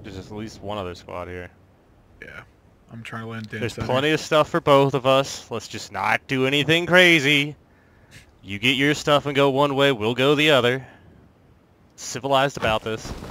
There's just at least one other squad here. Yeah. I'm trying to land dead There's center. plenty of stuff for both of us. Let's just not do anything crazy. You get your stuff and go one way, we'll go the other. Civilized about this.